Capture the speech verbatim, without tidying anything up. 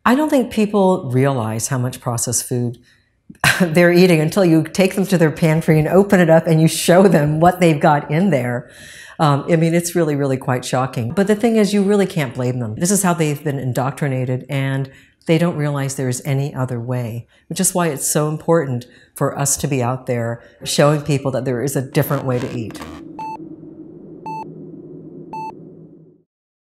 I don't think people realize how much processed food they're eating until you take them to their pantry and open it up and you show them what they've got in there. Um, I mean, it's really, really quite shocking. But the thing is, you really can't blame them. This is how they've been indoctrinated, and they don't realize there's any other way, which is why it's so important for us to be out there showing people that there is a different way to eat.